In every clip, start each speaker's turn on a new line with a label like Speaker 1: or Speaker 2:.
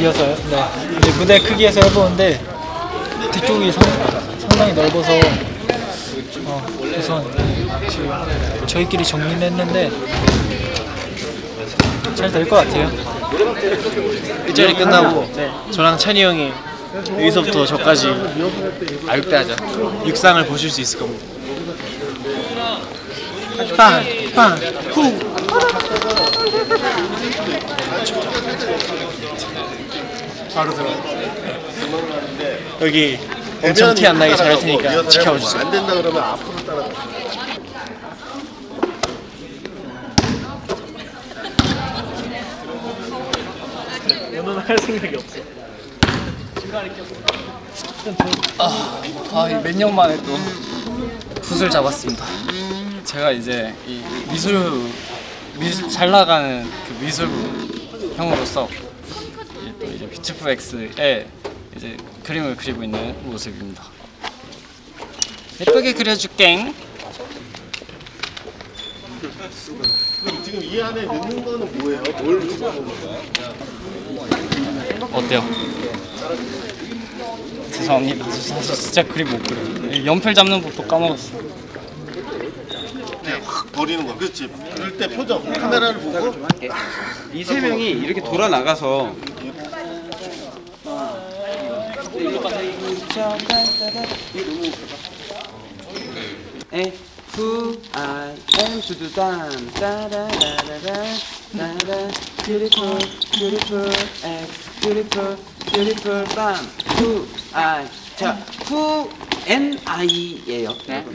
Speaker 1: 비어서요. 네. 이제 무대 크기에서 해보는데 뒤쪽이 상당히 넓어서 우선 지금 저희끼리 정리는 했는데 잘 될 것 같아요.
Speaker 2: 일자리 끝나고 저랑 찬이 형이 여기서부터 저까지 아육대하자 육상을 보실 수 있을 겁니다. 빵빵후 바로 들어. 여기 엄청 티 안 나게 잘 할 테니까 지켜봐 주세요.
Speaker 3: 안 된다 그러면 앞으로 따라.
Speaker 1: 오늘은 할 생각이 없어.
Speaker 4: 몇 년 만에 또 붓을 잡았습니다. 제가 이제 이 미술 잘 나가는 그 미술 형으로서 또 이제 뷰티풀엑스에 이제 그림을 그리고 있는 모습입니다. 예쁘게 그려줄게.
Speaker 3: 지금 이 안에 넣는 거는 뭐예요? 뭘 넣는 거예요?
Speaker 4: 어때요? 죄송합니다. 사실 진짜 그림 못 그려. 연필 잡는 법도 까먹었어.
Speaker 3: 네, 확 버리는 거. 그렇지. 그럴 때 표정, 카메라를 보고.
Speaker 5: 이 세 명이 이렇게 돌아 나가서 Who I am 두두담 따라라라라 따라 beautiful beautiful X beautiful beautiful 밤 Who I 자 Who and I예요.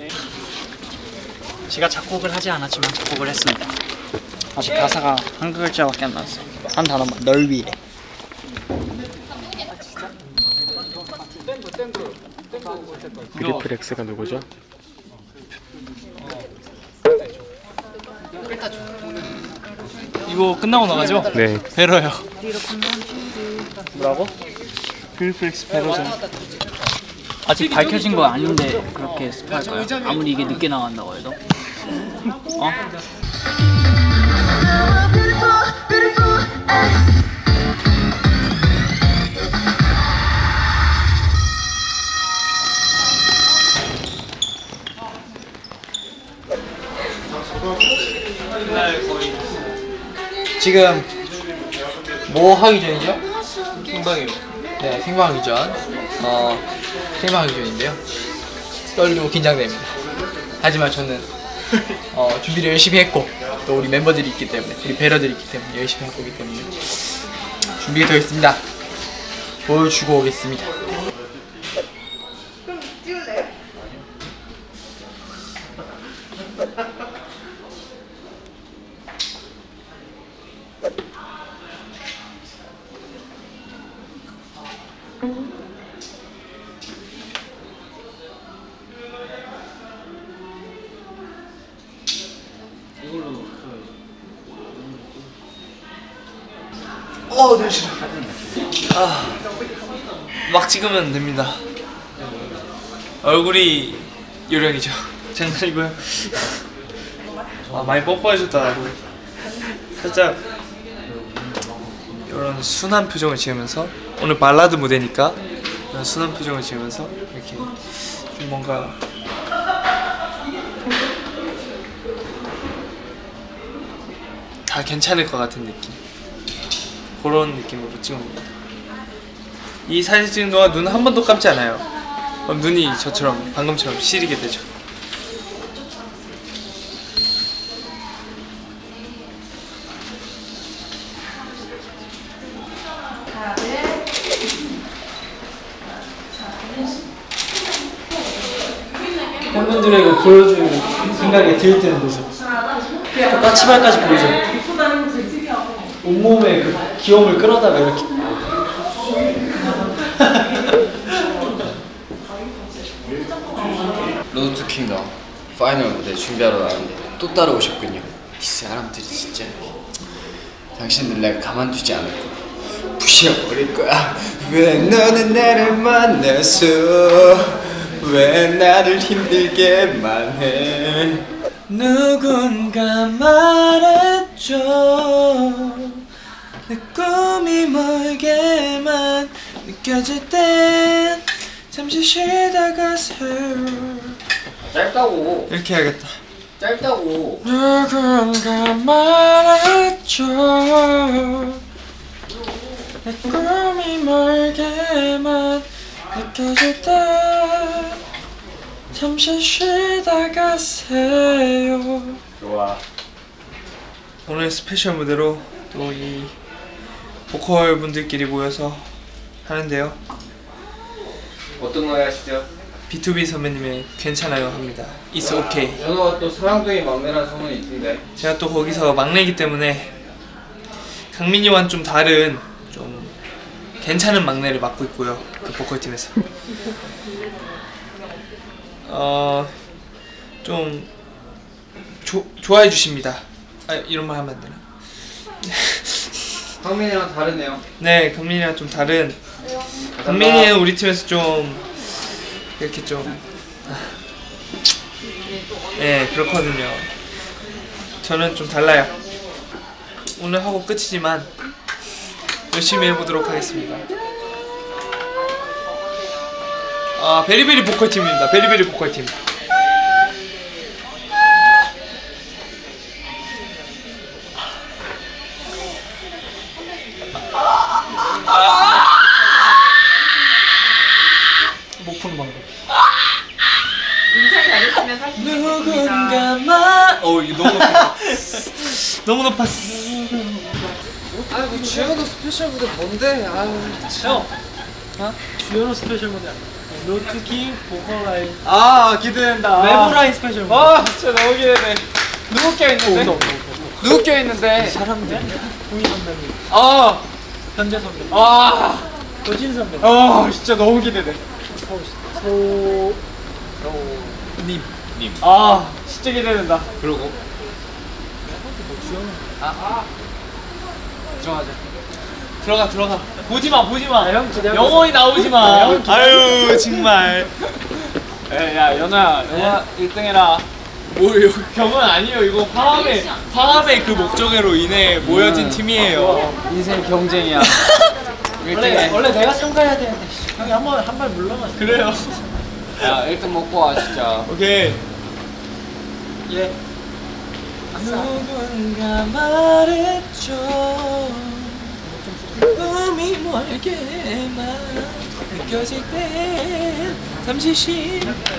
Speaker 1: 제가 작곡을 하지 않았지만 작곡을 했습니다. 아직 가사가 한 글자밖에 안 나왔어요. 한 단어만, 널 위해.
Speaker 2: 뷰티풀엑스가 누구죠?
Speaker 1: 이거 끝나고 나가죠?
Speaker 2: 네.
Speaker 1: 베러요. 뭐라고? 뷰티풀엑스 베러죠. 아직 밝혀진 거 아닌데 그렇게 스파할까요? 아무리 이게 늦게 나간다고 해도. 지금 뭐 하기 전이죠?
Speaker 2: 생방이요.
Speaker 1: 네, 생방하기 전. 생방하기 전인데요. 떨리고 긴장됩니다. 하지만 저는 준비를 열심히 했고 또 우리 멤버들이 있기 때문에, 우리 배러들이 있기 때문에 열심히 할 거기 때문에 준비가 되어 있습니다. 보여주고 오겠습니다. 네, 싫어. 막 찍으면 됩니다. 얼굴이 요령이죠. 장난이고요. 많이 뽀뽀해줬다. 살짝 이런 순한 표정을 지으면서, 오늘 발라드 무대니까 이런 순한 표정을 지으면서 이렇게 좀 뭔가 다 괜찮을 것 같은 느낌, 그런 느낌으로 찍은 겁니다. 이 사진 찍는 동안 눈 한 번도 감지 않아요. 그럼 눈이 저처럼 방금처럼 시리게 되죠. 팬분들에게 보여줄 생각이 들 때는 모습. 까치발까지 보이죠? 온몸에 그 귀여움을 끌어다가 이렇게.
Speaker 4: 로드 투 킹덤 파이널 무대 준비하러 나왔는데 또 따라오셨군요. 이 사람들이 진짜. 당신들 내가 가만두지 않을 거야. 부셔버릴 거야. 왜 너는 나를 만나서 왜 나를 힘들게만 해. 누군가 말했죠.
Speaker 1: 내 꿈이 멀게만 느껴질 땐 잠시 쉬다가 새로
Speaker 4: 짧다고.
Speaker 1: 이렇게 해야겠다.
Speaker 4: 짧다고.
Speaker 1: 누군가 말했죠. 내 꿈이 멀게만 느껴질 때 잠시 쉬다 가세요.
Speaker 4: 좋아.
Speaker 1: 오늘 스페셜 무대로 또 이 보컬 분들끼리 모여서 하는데요.
Speaker 2: 어떤 노래 하시죠?
Speaker 1: B2B 선배님의 괜찮아요 합니다. It's okay.
Speaker 2: 연호가 또 사랑둥이 막내라는 소문이 있던데.
Speaker 1: 제가 또 거기서 막내이기 때문에 강민이와는 좀 다른 좀 괜찮은 막내를 맡고 있고요. 그 보컬팀에서 좀 좋아해 주십니다. 아, 이런 말 하면 안 되나?
Speaker 2: 강민이랑 다르네요.
Speaker 1: 네, 강민이랑 좀 다른. 강민이는 우리 팀에서 좀 이렇게 좀 네, 그렇거든요. 저는 좀 달라요. 오늘 하고 끝이지만 열심히 해보도록 하겠습니다. 아, 베리베리 보컬팀입니다. 베리베리 보컬팀. 못 푸는 방법.
Speaker 6: 인상 잘했으면 사실
Speaker 1: 누군가만. 이거 너무 높았어. 너무 높았어.
Speaker 2: 아이고 주연호 스페셜 무대 뭔데? 아유.
Speaker 1: 형. 주연호 스페셜 무대. 노트킹 보컬 라인.
Speaker 2: 아 기대된다.
Speaker 1: 메모 라인 스페셜 무대.
Speaker 2: 아 진짜 너무 기대돼. 누구 껴 있는데? 누구 껴 있는데?
Speaker 1: 사람들. 후이 선배님.
Speaker 2: 아.
Speaker 1: 현재 선배님.
Speaker 2: 아.
Speaker 1: 도진 선배님.
Speaker 2: 아 진짜 너무 기대돼.
Speaker 1: 님.
Speaker 2: 아 진짜 기대된다. 그러고. 들어가자.
Speaker 1: 들어가. 보지 마.
Speaker 2: 형 기대하고
Speaker 1: 영원히 나오지 마. 아유, 정말.
Speaker 2: 야 연아야 영아 1등 해라.
Speaker 1: 뭐예요? 경은 아니에요. 이거 화합의 그 목적으로 인해 모여진 팀이에요.
Speaker 2: 인생 경쟁이야.
Speaker 1: 원래 내가 참가해야 되는데 형이 한발 물러났어. 그래요.
Speaker 2: 야 1등 먹고 와 진짜.
Speaker 1: 오케이. 예. 누군가 말했죠. 꿈이 멀게만 느껴질 때 잠시 쉬.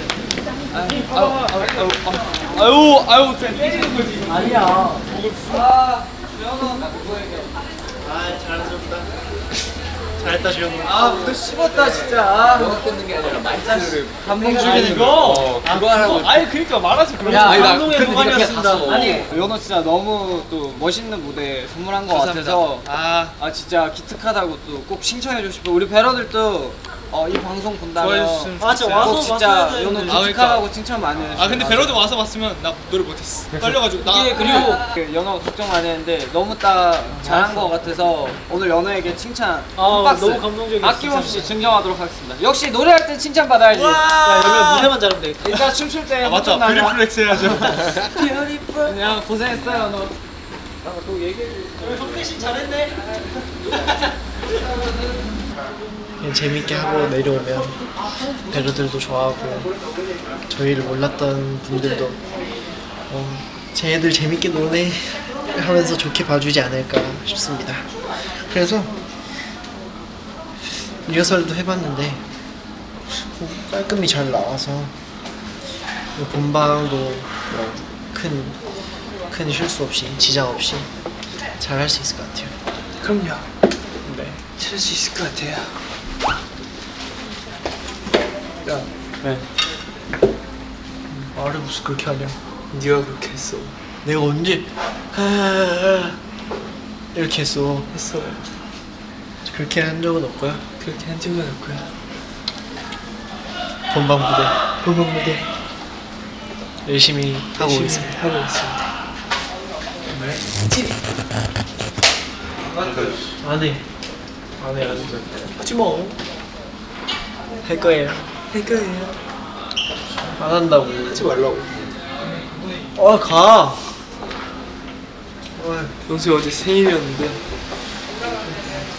Speaker 1: 아유, 때리는 거지. 아니야. 잘했다, 지현아.
Speaker 2: 무대 씹었다 진짜.
Speaker 4: 너가 끊는 게 아니라 말자를
Speaker 2: 감동
Speaker 1: 죽이는 이거.
Speaker 4: 그거 하라고.
Speaker 1: 아니, 그러니까 말하지. 그럼.
Speaker 2: 야,
Speaker 1: 감동의
Speaker 4: 근데 네가
Speaker 1: 동안이었습니다.
Speaker 4: 그냥 다 써.
Speaker 2: 아니 연호 진짜 너무 또 멋있는 무대 선물한 것 같아서 아 진짜 기특하다고 또 꼭 칭찬해주고 싶어. 우리 배러들도 이 방송 본다면
Speaker 1: 좋아해줬으면 좋겠어요.
Speaker 2: 꼭
Speaker 1: 와서
Speaker 2: 진짜
Speaker 1: 와서
Speaker 2: 연호
Speaker 1: 해야 되는데.
Speaker 2: 기특하다고 칭찬 많이 해주시고.
Speaker 1: 근데 베러드 와서 봤으면 나 노래 못했어. 떨려가지고.
Speaker 2: 이게 그리고 연호 걱정 많이 했는데 너무 딱 잘한 것 같아서 오늘 연호에게 칭찬 한 박스
Speaker 1: 너무 감동적이었어.
Speaker 2: 아낌없이 증정하도록 하겠습니다. 역시 노래할 땐 칭찬 받아야지.
Speaker 1: 야, 여기는 무대만 잘하면 되겠다.
Speaker 2: 일단 춤출 때
Speaker 1: 맞다. 뷰리플렉스 해야죠.
Speaker 2: 그냥 고생했어요 연호.
Speaker 1: 성대신 잘했네.
Speaker 7: 그냥 재밌게 하고 내려오면 배러들도 좋아하고 저희를 몰랐던 분들도 쟤네들 재밌게 노네 하면서 좋게 봐주지 않을까 싶습니다. 그래서 리허설도 해봤는데 깔끔히 잘 나와서 본방도 큰 실수 없이 지장 없이 잘 할 수 있을 것 같아요.
Speaker 1: 그럼요. 네. 찾을 수 있을 것 같아요. 야.
Speaker 7: 네.
Speaker 1: 말을 무슨 그렇게 하냐? 네가 그렇게 했어.
Speaker 7: 내가 언제 이렇게 했어. 그렇게 한 적은 없고요.
Speaker 1: 그렇게 한 적은 없고요.
Speaker 7: 본방 무대 열심히 하고 있습니다.
Speaker 1: 하고 있습니다.
Speaker 7: 안 해. 하지 뭐. 할 거예요. 안 한다고.
Speaker 1: 하지 말라고.
Speaker 7: 가.
Speaker 1: 영수 어제 생일이었는데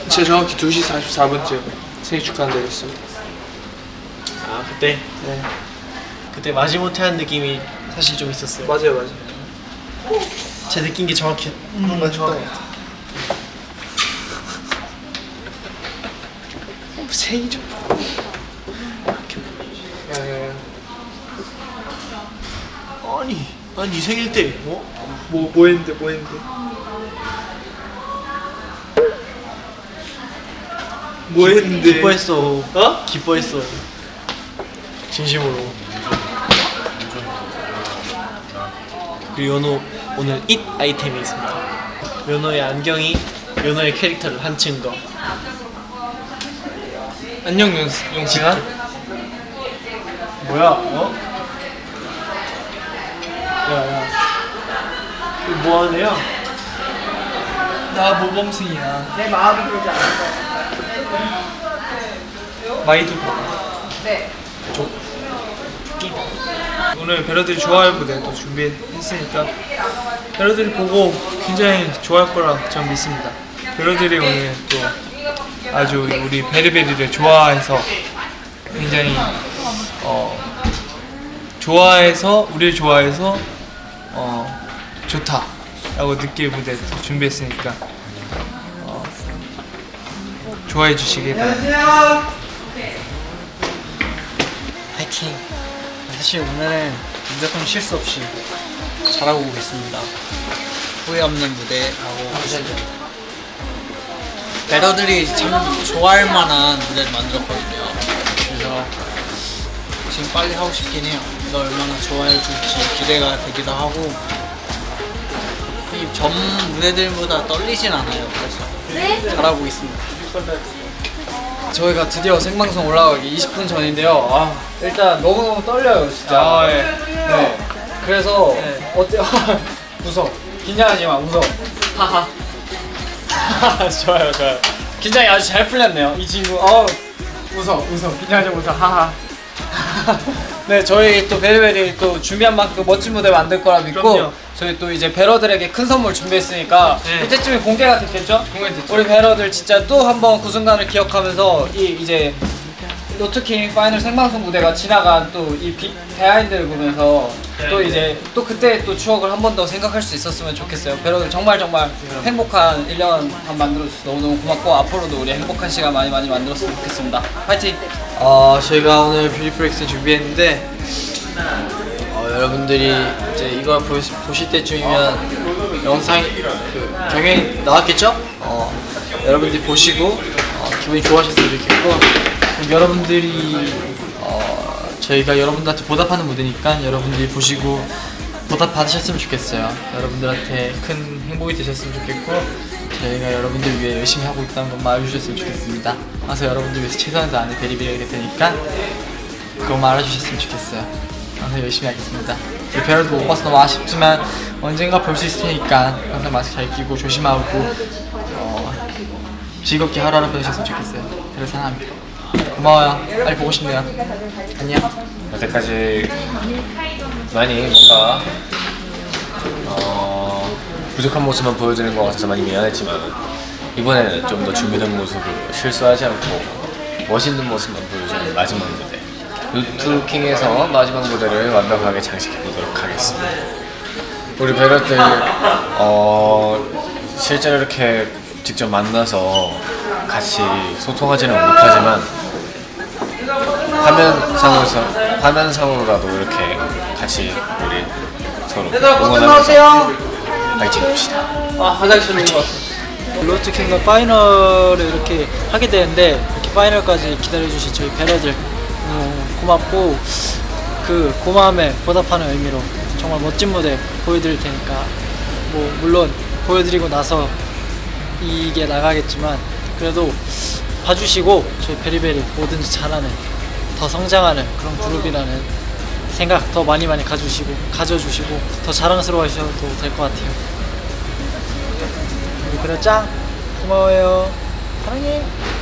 Speaker 7: 제가 정확히 2시 44분쯤 생일 축하한다고 했습니다.
Speaker 6: 아 그때?
Speaker 7: 네.
Speaker 6: 그때 마지못해 한 느낌이 사실 좀 있었어요.
Speaker 7: 맞아요.
Speaker 6: 제 느낀 게 정확히
Speaker 7: 맞췄던 것
Speaker 6: 같아.
Speaker 7: 생일 좀.
Speaker 6: 아니 생일 때
Speaker 7: 뭐 했는데? 뭐 했는데?
Speaker 6: 기뻐했어.
Speaker 7: 어?
Speaker 6: 기뻐했어. 진심으로. 그리고 연호 오늘 잇 아이템이 있습니다. 연호의 안경이 연호의 캐릭터를 한층 더.
Speaker 7: 안녕 용승아.
Speaker 6: 뭐야? 어? 야야. 이거 뭐 하네요?
Speaker 7: 나 모범생이야.
Speaker 2: 내 마음이 그러지 않았어.
Speaker 7: 많이 듣고.
Speaker 2: 네.
Speaker 7: 오늘 배러들이 좋아할 무대 또 준비했으니까 배러들이 보고 굉장히 좋아할 거라 저는 믿습니다. 배러들이 오늘 또 아주 우리 베리베리를 좋아해서 굉장히 우리를 좋아해서 좋다라고 느낄 무대 준비했으니까 좋아해 주시길 바랍니다.
Speaker 6: 파이팅. 사실 오늘은 무조건 실수 없이 잘하고 오겠습니다. 후회 없는 무대하고 배러들이 참 좋아할 만한 무대를 만들었거든요. 그래서 지금 빨리 하고 싶긴 해요. 이거 얼마나 좋아해 줄지 기대가 되기도 하고 이 전 무대들보다 떨리진 않아요. 그래서 잘하고 있습니다.
Speaker 2: 저희가 드디어 생방송 올라가기 20분 전인데요. 일단 너무너무 떨려요, 진짜. 네. 그래서 어때요? 웃어. 긴장하지 마, 웃어. 하하. 좋아요. 긴장이 아주 잘 풀렸네요, 이 친구. 웃어. 긴장하지 마, 웃어. 하하. 네, 저희 또 베리베리 또 준비한 만큼 멋진 무대 만들 거라 믿고
Speaker 7: 그럼요.
Speaker 2: 저희 또 이제 배러들에게 큰 선물 준비했으니까 이때쯤에 공개가 됐겠죠?
Speaker 7: 공개됐죠.
Speaker 2: 우리 배러들 진짜 또 한 번 그 순간을 기억하면서 이제 로트킹 파이널 생방송 무대가 지나간 또 이 비하인드를 보면서 또 이제 또 그때 또 추억을 한 번 더 생각할 수 있었으면 좋겠어요. 배러들 정말 행복한 1년 반 만들어줘서 너무너무 고맙고 앞으로도 우리 행복한 시간 많이 만들었으면 좋겠습니다. 파이팅!
Speaker 1: 저희가 오늘 뷰티풀 엑스 준비했는데 여러분들이 이제 이걸 보실 때쯤이면 영상이 경연이 나왔겠죠? 여러분들이 보시고 기분이 좋아하셨으면 좋겠고 여러분들이 저희가 여러분들한테 보답하는 무대니까 여러분들이 보시고 보답 받으셨으면 좋겠어요. 여러분들한테 큰 행복이 되셨으면 좋겠고 저희가 여러분들 위해 열심히 하고 있다는 것만 알아주셨으면 좋겠습니다. 와서 여러분들 위해서 최선을 다하는 베리베리가 될 테니까 그것만 알아주셨으면 좋겠어요. 항상 열심히 하겠습니다. 우리 배러도 못 봐서 너무 아쉽지만 언젠가 볼 수 있을 테니까 항상 마스크 잘 끼고 조심하고 즐겁게 하루하루 보내셨으면 좋겠어요. 배러 사랑합니다. 고마워요. 빨리 보고 싶네요. 안녕.
Speaker 8: 여태까지 많이 뭔가 부족한 모습만 보여드리는 것 같아서 많이 미안했지만 이번에는 좀 더 준비된 모습으로 실수하지 않고 멋있는 모습만 보여주는 마지막 무대 루트킹에서 마지막 무대를 완벽하게 장식해보도록 하겠습니다. 우리 배러들 실제로 이렇게 직접 만나서 같이 소통하지는 못하지만 화면상으로라도 이렇게 같이 우리 서로 응원하면서 파이팅 합시다.
Speaker 6: 화장실 온것 같아. 로트킹과 파이널을 이렇게 하게 되는데 이렇게 파이널까지 기다려주신 저희 배러들 너무 고맙고 그 고마움에 보답하는 의미로 정말 멋진 무대 보여드릴 테니까 뭐 물론 보여드리고 나서 이게 나가겠지만 그래도 봐주시고 저희 베리베리 뭐든지 잘하는 더 성장하는 그런 그룹이라는 생각 더 많이 가져주시고 더 자랑스러워하셔도 될 것 같아요. 우리 그래 짱 고마워요. 사랑해.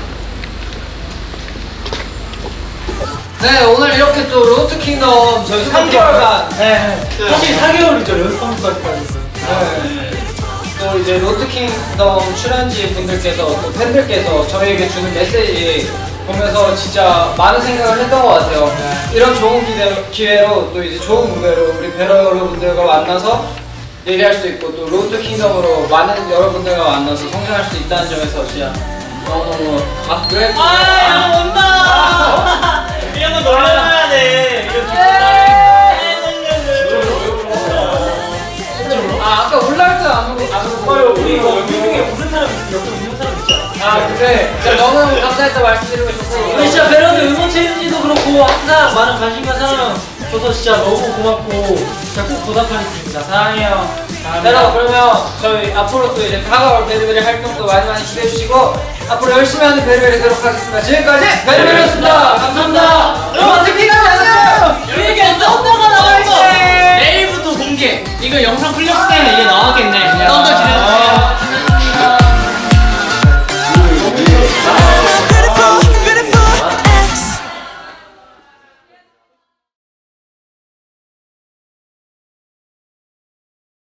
Speaker 2: 네, 오늘 이렇게 또 로트 킹덤 저희 3개월간
Speaker 6: 사실 4개월이죠. 연습까지 빠졌어요.
Speaker 2: 또 또 이제 로트킹덤 출연진 분들께서 또 팬들께서 저희에게 주는 메시지 보면서 진짜 많은 생각을 했던 것 같아요. 이런 좋은 기회로 또 이제 좋은 무대로 우리 배러 여러분들과 만나서 얘기할 수 있고 또 로트킹덤으로 많은 여러분들과 만나서 성장할 수 있다는 점에서 진짜 너무너무 그래?
Speaker 6: 야 온다. 이런 거 놀라야 돼.
Speaker 2: 아까 올라올 때안 오고
Speaker 6: 우리 이거 여기 중에 무슨 사람 있어? 여기 있는 사람 있잖아.
Speaker 2: 근데 진짜 너무 감사했다 말씀드리고 싶고
Speaker 6: 근데 진짜 베러드 음원 챌린지도 그렇고 항상 많은 관심과 사랑 줘서 진짜 너무 고맙고 진짜 꼭 보답하겠습니다. 사랑해요.
Speaker 2: 여러분 그러면 저희 앞으로 또 이제 다가올 베리베리 활동도 많이 기대해 주시고 앞으로 열심히 하는 베리베리 되도록 하겠습니다. 지금까지 베리베리였습니다. 감사합니다. 여러분 특히나